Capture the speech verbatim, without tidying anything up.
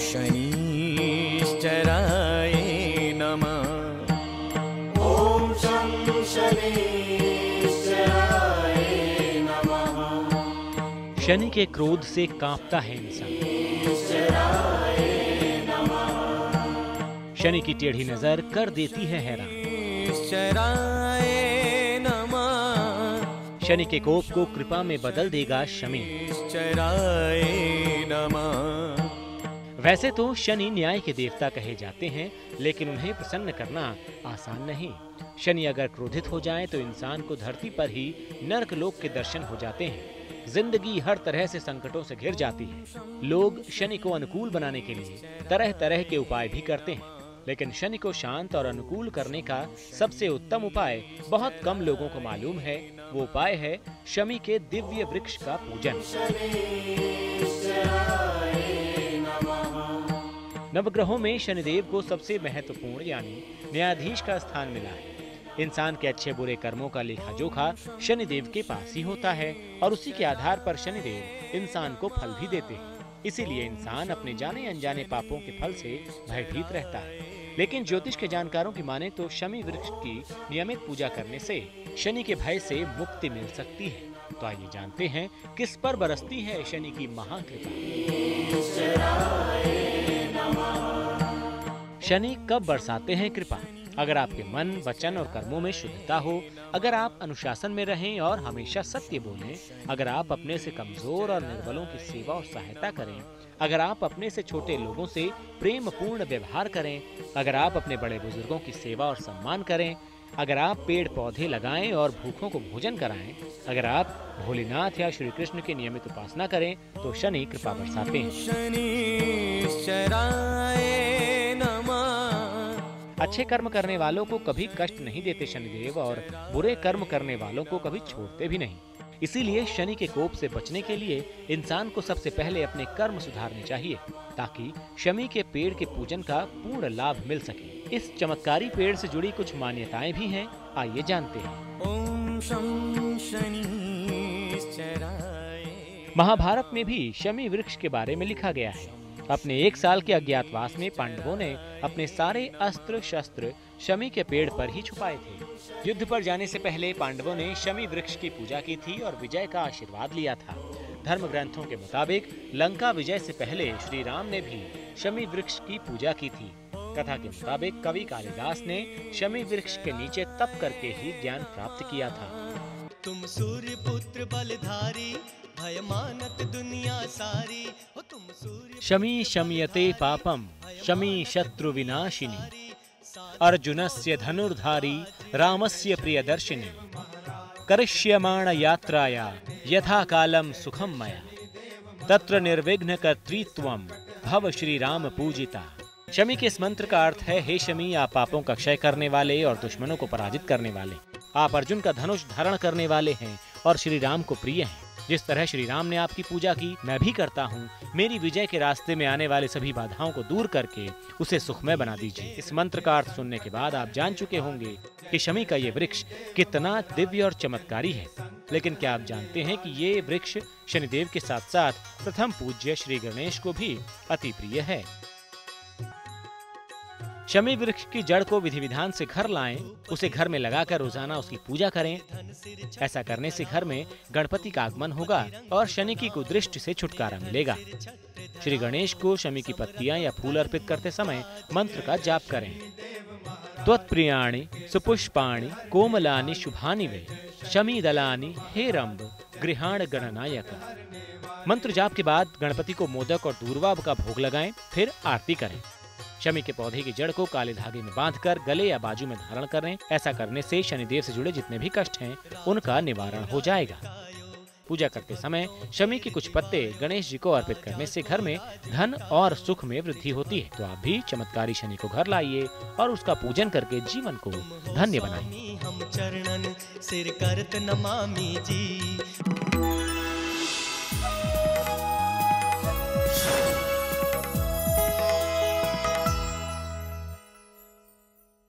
शनिश्चराय नमः। ओम शं शनिश्चराय नमः। शनि के क्रोध से कांपता है इंसान। शनि की टेढ़ी नजर कर देती है हैरान। शनिश्चराय नमः। शनि के कोप को कृपा में बदल देगा शमी। शनिश्चराय नमः। वैसे तो शनि न्याय के देवता कहे जाते हैं, लेकिन उन्हें प्रसन्न करना आसान नहीं। शनि अगर क्रोधित हो जाए तो इंसान को धरती पर ही नरक लोक के दर्शन हो जाते हैं। जिंदगी हर तरह से संकटों से घिर जाती है। लोग शनि को अनुकूल बनाने के लिए तरह तरह के उपाय भी करते हैं, लेकिन शनि को शांत और अनुकूल करने का सबसे उत्तम उपाय बहुत कम लोगों को मालूम है। वो उपाय है शमी के दिव्य वृक्ष का पूजन। नवग्रहों में शनिदेव को सबसे महत्वपूर्ण यानी न्यायाधीश का स्थान मिला है। इंसान के अच्छे बुरे कर्मों का लेखा जोखा शनिदेव के पास ही होता है और उसी के आधार पर शनिदेव इंसान को फल भी देते हैं। इसीलिए इंसान अपने जाने अनजाने पापों के फल से भयभीत रहता है। लेकिन ज्योतिष के जानकारों की माने तो शमी वृक्ष की नियमित पूजा करने से शनि के भय से मुक्ति मिल सकती है। तो आइए जानते हैं किस पर बरसती है शनि की महाकृपा। शनि कब बरसाते हैं कृपा? अगर आपके मन, वचन और कर्मों में शुद्धता हो, अगर आप अनुशासन में रहें और हमेशा सत्य बोलें, अगर आप अपने से कमजोर और निर्बलों की सेवा और सहायता करें, अगर आप अपने से छोटे लोगों से प्रेम पूर्ण व्यवहार करें, अगर आप अपने बड़े बुजुर्गों की सेवा और सम्मान करें, अगर आप पेड़ पौधे लगाएं और भूखों को भोजन कराएं, अगर आप भोलेनाथ या श्री कृष्ण की नियमित उपासना करें, तो शनि कृपा बरसाते हैं। शनिश्चराय नमः। अच्छे कर्म करने वालों को कभी कष्ट नहीं देते शनिदेव, और बुरे कर्म करने वालों को कभी छोड़ते भी नहीं। इसीलिए शनि के कोप से बचने के लिए इंसान को सबसे पहले अपने कर्म सुधारने चाहिए, ताकि शमी के पेड़ के पूजन का पूर्ण लाभ मिल सके। इस चमत्कारी पेड़ से जुड़ी कुछ मान्यताएं भी हैं, आइए जानते हैं। ओम शं शनिश्चराय। महाभारत में भी शमी वृक्ष के बारे में लिखा गया है। अपने एक साल के अज्ञातवास में पांडवों ने अपने सारे अस्त्र शस्त्र शमी के पेड़ पर ही छुपाए थे। युद्ध पर जाने से पहले पांडवों ने शमी वृक्ष की पूजा की थी और विजय का आशीर्वाद लिया था। धर्म ग्रंथों के मुताबिक लंका विजय से पहले श्री राम ने भी शमी वृक्ष की पूजा की थी। कथा के मुताबिक कवि कालिदास ने शमी वृक्ष के नीचे तप करके ही ज्ञान प्राप्त किया था। तुम सूर्य पुत्र बलधारी, भय मानत दुनिया सारी। हो तुम सूर्य शमी शम्यते पापम, शमी शत्रु विनाशिनी, अर्जुनस्य धनुर्धारी, रामस्य प्रियदर्शिनी, करिष्यमाण यात्राया यथा कालम सुखम मया, तत्र निर्विघ्न कर्तृत्वम भव श्री राम पूजिता। शमी के इस मंत्र का अर्थ है, हे शमी, आप पापों का क्षय करने वाले और दुश्मनों को पराजित करने वाले। आप अर्जुन का धनुष धारण करने वाले हैं और श्री राम को प्रिय हैं। जिस तरह श्री राम ने आपकी पूजा की, मैं भी करता हूँ। मेरी विजय के रास्ते में आने वाले सभी बाधाओं को दूर करके उसे सुखमय बना दीजिए। इस मंत्र का अर्थ सुनने के बाद आप जान चुके होंगे कि शमी का ये वृक्ष कितना दिव्य और चमत्कारी है। लेकिन क्या आप जानते हैं कि ये वृक्ष शनिदेव के साथ साथ प्रथम पूज्य श्री गणेश को भी अति प्रिय है। शमी वृक्ष की जड़ को विधि विधान से घर लाएं, उसे घर में लगाकर रोजाना उसकी पूजा करें। ऐसा करने से घर में गणपति का आगमन होगा और शनि की कुदृष्टि से छुटकारा मिलेगा। श्री गणेश को शमी की पत्तियां या फूल अर्पित करते समय मंत्र का जाप करें। त्वत्प्रियाणि सुपुष्पाणि कोमलानि शुभानि वे, शमी दलानि हेरंब गृहाण गणनायक। मंत्र जाप के बाद गणपति को मोदक और दूर्वा का भोग लगाएं, फिर आरती करें। शमी के पौधे की जड़ को काले धागे में बांधकर गले या बाजू में धारण करें। ऐसा करने से शनिदेव से जुड़े जितने भी कष्ट हैं उनका निवारण हो जाएगा। पूजा करते समय शमी के कुछ पत्ते गणेश जी को अर्पित करने से घर में धन और सुख में वृद्धि होती है। तो आप भी चमत्कारी शनि को घर लाइए और उसका पूजन करके जीवन को धन्य बनाइए। हम चरणन सिर करत नमामि जी।